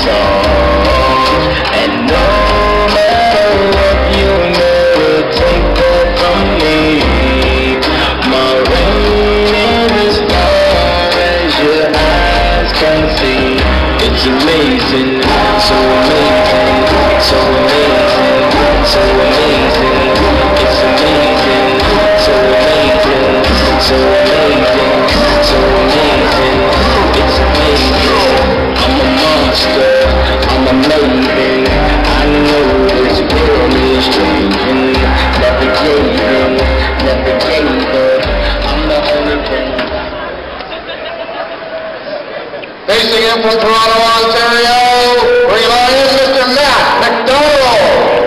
song. And no matter what, you'll never take that from me. My rain is as far as your eyes can see. It's amazing, so amazing, so amazing, so amazing. It's amazing, so amazing, so amazing, so amazing. It's amazing. I'm a monster, I'm a maven. I know this world is changing. Never gave in, never gave up. I'm the only thing. Facing in from Toronto, Ontario, bring it on in, Mr. Matt McDonald.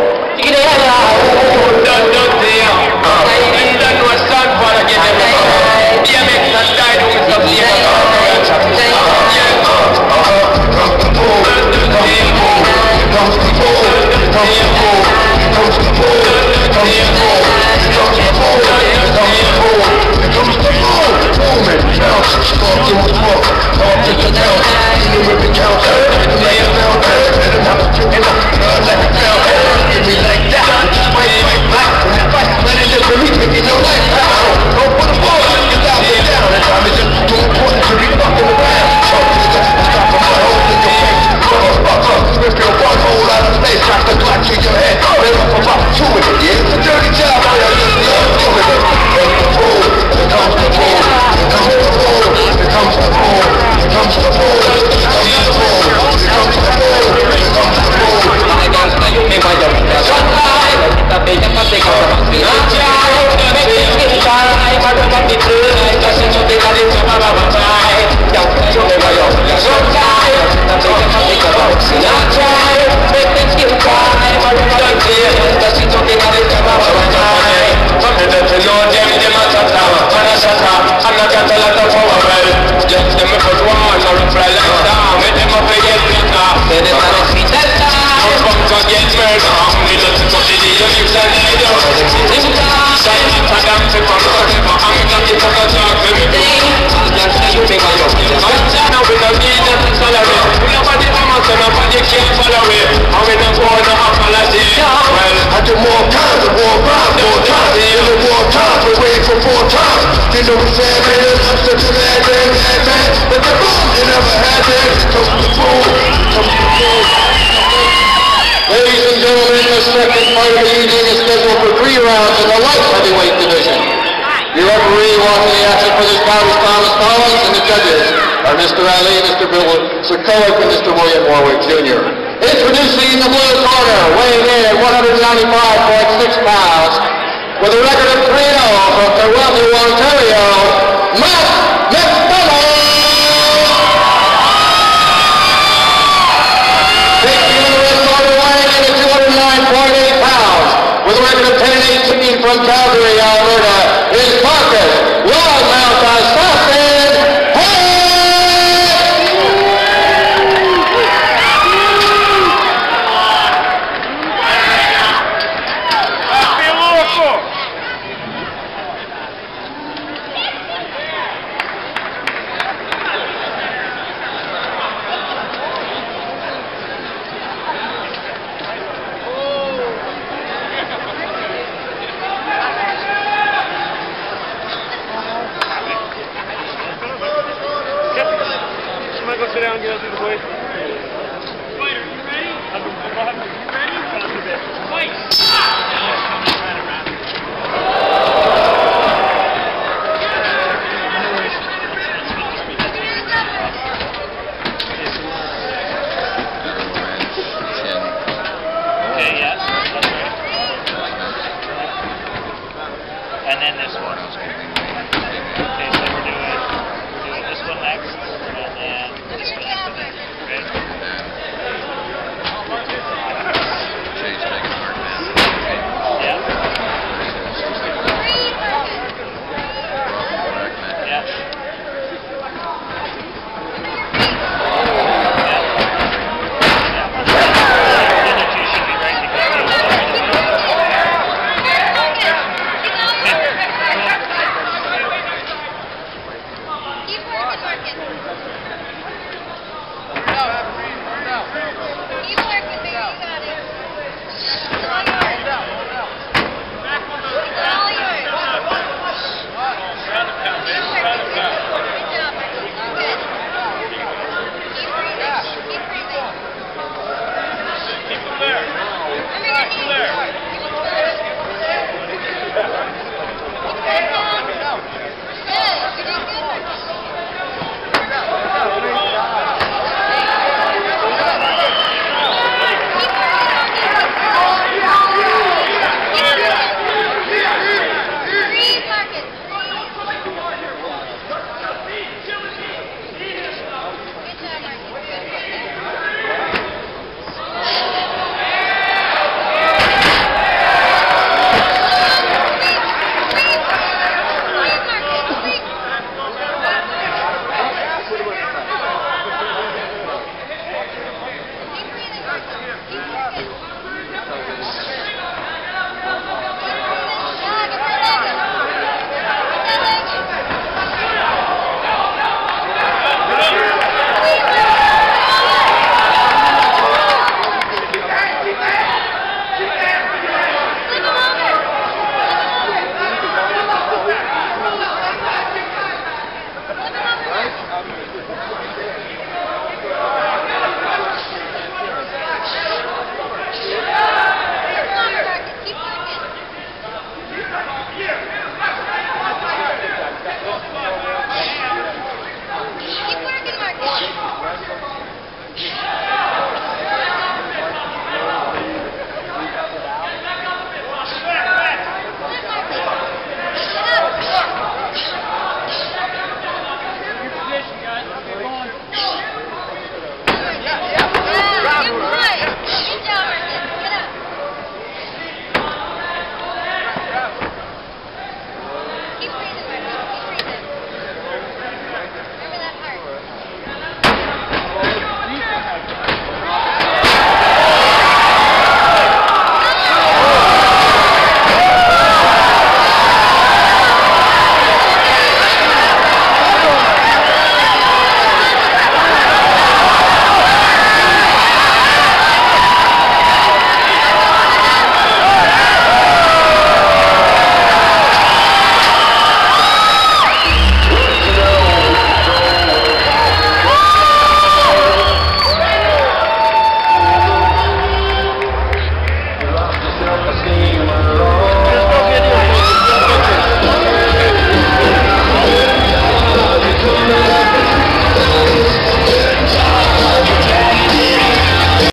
Ladies and gentlemen, the second part of the evening is scheduled for 3 rounds in the light heavyweight division. The referee watching the action for this bout is Thomas Collins, and the judges are Mr. Ali, Mr. Bill Sokolik, and Mr. William Warwick Jr. Introducing the blue corner, weighing in at 195.6 pounds, with a record of 3-0 from Toronto, Ontario, Matt McDonald! Taking the red corner, weighing in at 209.8 pounds, with a record of 10-18 from Calgary, Alberta, is Marcus Loudmouth Assassin Hayes! Go sit down and get us through the weight. Fighter, you ready? You ready? Fight! Okay, yeah, that's right. And then this one. Okay, so we're doing this one next, and then this one after that. People